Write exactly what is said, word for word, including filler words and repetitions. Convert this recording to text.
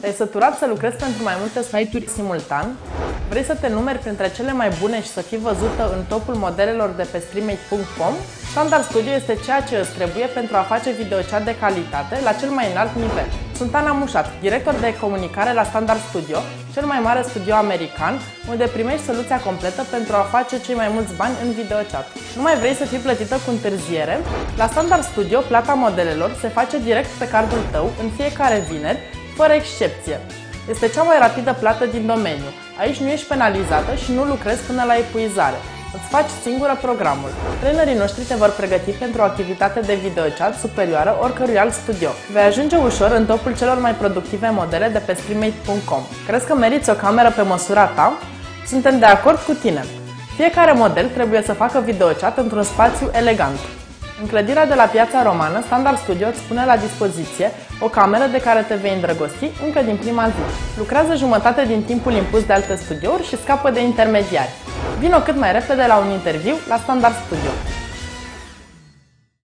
Te-ai săturat să lucrezi pentru mai multe site-uri simultan? Vrei să te numeri printre cele mai bune și să fii văzută în topul modelelor de pe Streamate punct com? Standard Studio este ceea ce îți trebuie pentru a face videochat de calitate la cel mai înalt nivel. Sunt Ana Mușat, director de comunicare la Standard Studio, cel mai mare studio american, unde primești soluția completă pentru a face cei mai mulți bani în videochat. Nu mai vrei să fii plătită cu întârziere? La Standard Studio, plata modelelor se face direct pe cardul tău în fiecare vineri, fără excepție. Este cea mai rapidă plată din domeniu. Aici nu ești penalizată și nu lucrezi până la epuizare. Îți faci singură programul. Trainerii noștri te vor pregăti pentru o activitate de videochat superioară oricărui alt studio. Vei ajunge ușor în topul celor mai productive modele de pe Streamate punct com. Crezi că meriți o cameră pe măsura ta? Suntem de acord cu tine! Fiecare model trebuie să facă videochat într-un spațiu elegant. În clădirea de la Piața Romană, Standard Studio îți pune la dispoziție o cameră de care te vei îndrăgosti încă din prima zi. Lucrează jumătate din timpul impus de alte studiouri și scapă de intermediari. Vino cât mai repede la un interviu la Standard Studio.